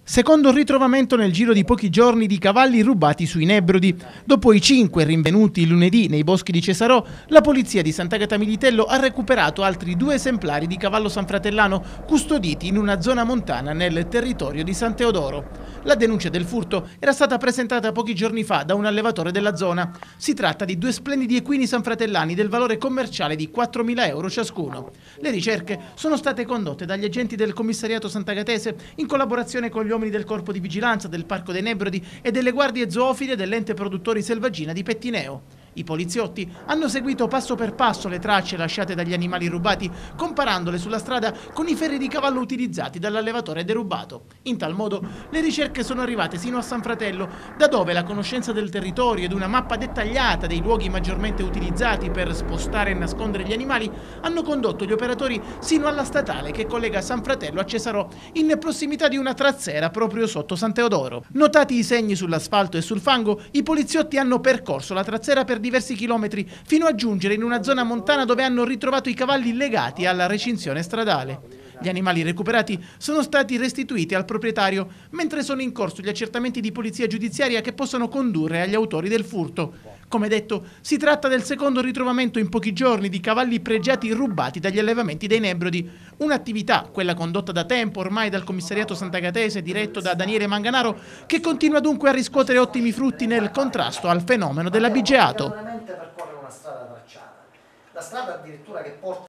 Secondo ritrovamento nel giro di pochi giorni di cavalli rubati sui Nebrodi. Dopo i 5 rinvenuti lunedì nei boschi di Cesarò, la polizia di Sant'Agata Militello ha recuperato altri 2 esemplari di cavallo sanfratellano custoditi in una zona montana nel territorio di San Teodoro. La denuncia del furto era stata presentata pochi giorni fa da un allevatore della zona. Si tratta di 2 splendidi equini sanfratellani del valore commerciale di 4.000 euro ciascuno. Le ricerche sono state condotte dagli agenti del commissariato sant'agatese in collaborazione con gli uomini del corpo di vigilanza del Parco dei Nebrodi e delle guardie zoofile dell'ente produttori Selvaggina di Pettineo. I poliziotti hanno seguito passo per passo le tracce lasciate dagli animali rubati, comparandole sulla strada con i ferri di cavallo utilizzati dall'allevatore derubato. In tal modo le ricerche sono arrivate sino a San Fratello, da dove la conoscenza del territorio ed una mappa dettagliata dei luoghi maggiormente utilizzati per spostare e nascondere gli animali hanno condotto gli operatori sino alla statale che collega San Fratello a Cesarò, in prossimità di una trazzera proprio sotto San Teodoro. Notati i segni sull'asfalto e sul fango, i poliziotti hanno percorso la trazzera per diversi chilometri fino a giungere in una zona montana dove hanno ritrovato i cavalli legati alla recinzione stradale. Gli animali recuperati sono stati restituiti al proprietario, mentre sono in corso gli accertamenti di polizia giudiziaria che possono condurre agli autori del furto. Come detto, si tratta del secondo ritrovamento in pochi giorni di cavalli pregiati rubati dagli allevamenti dei Nebrodi. Un'attività, quella condotta da tempo ormai dal commissariato sant'agatese diretto da Daniele Manganaro, che continua dunque a riscuotere ottimi frutti nel contrasto al fenomeno dell'abigeato. La strada addirittura che porta